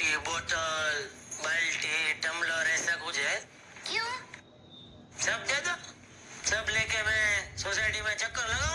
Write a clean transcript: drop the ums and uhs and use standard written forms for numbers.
बोतल, बाल्टी, टम्बलर ऐसा कुछ है? क्यों? सब दे दो। सब लेके मैं सोसाइटी में चक्कर लगा